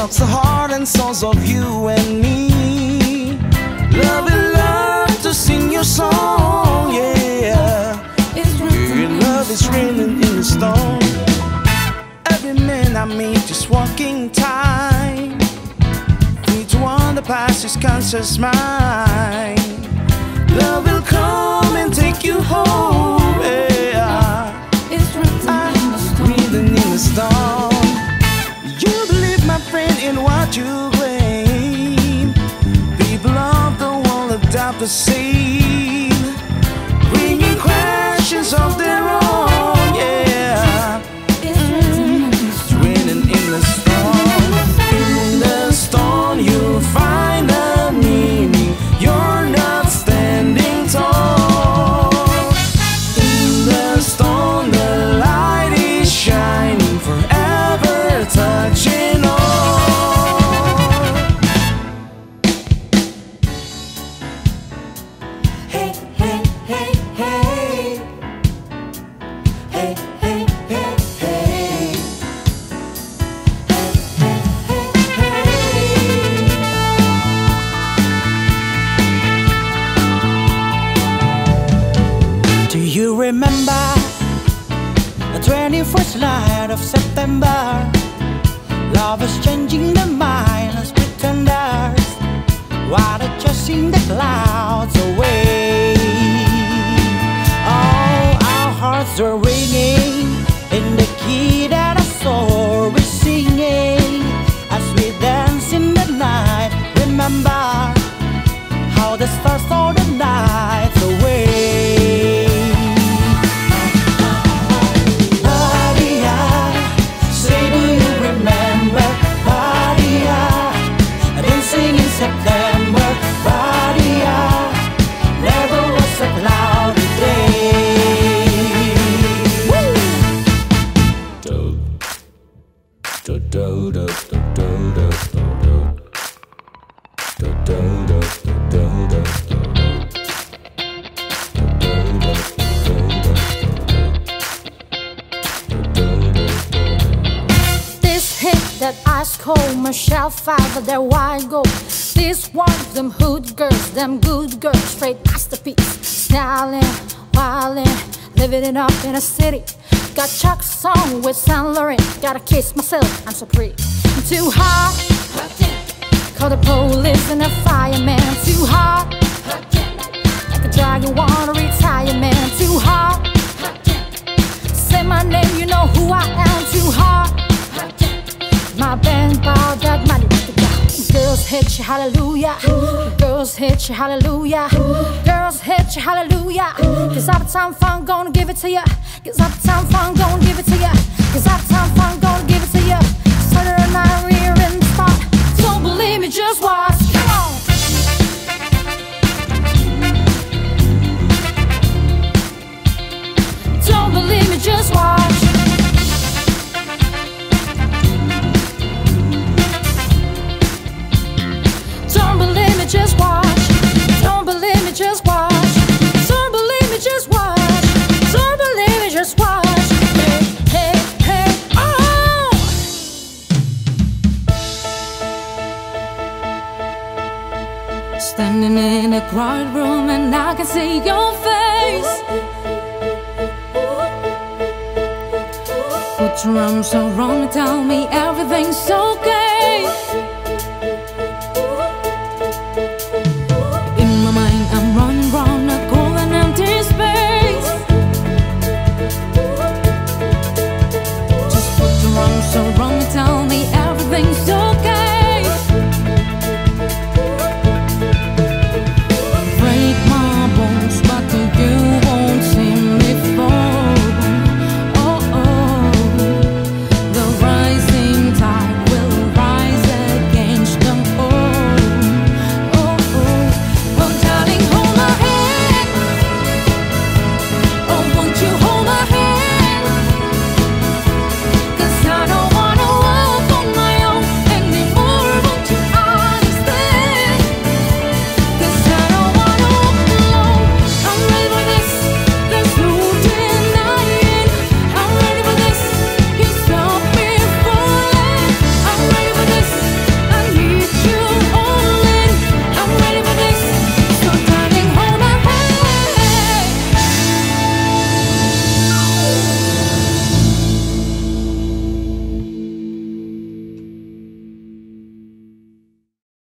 touch the heart and souls of you and me. Love and love to sing your song, yeah. Your love is written in the stone. Every man I meet is walking time. Each one that passes conscious mind. Love will come and take you home, yeah. It's written in the stone. You believe, my friend, in what you claim. People of the world adopt the same, bringing questions of their own, yeah. It's written in the stone. In the stone you'll find the meaning. You're not standing tall. In the stone the light is shining, forever touching all. Hey, hey, hey, hey. Hey, hey, hey, hey. Hey, hey, hey, hey. Do you remember the 21st night of September? Love is changing the minds, pretenders, while they're chasing the clouds away. Oh, our hearts are ringing in the key that our soul is singing as we dance in the night. Remember how the stars stole the night away. September, Badia, never was a cloudy day. Woo! Do, do, do, do, do, do, do, do. Do, do, do, do, do, do, do. This hit that ice cold Michelle Pfeiffer, their wide gold. This one, them hood girls, them good girls, straight masterpiece. Styling, wildin', living it up in a city. Got Chuck's song with Saint Laurent. Gotta kiss myself, I'm so pretty. I'm too hot, call the police and the fireman. I'm too hot, like a dragon, wanna retire, man. I'm too hot, say my name, you know who I am. Too hot, my band ball that money. Girls hit you, hallelujah. Girls hit you, hallelujah. Girls hit you, hallelujah. Cause Uptown Funk gonna give it to ya. Cause Uptown Funk gonna give it to ya. Cause Uptown Funk gonna give it to ya. Saturday night rear in the spot. Don't believe me, just watch. Come on. Don't believe me, just watch. Just watch. Don't believe me, just watch. Don't believe me, just watch. Don't believe me, just watch. Hey, hey, hey, oh! Standing in a crowded room and I can see your face. Put your arms around me, tell me everything's okay.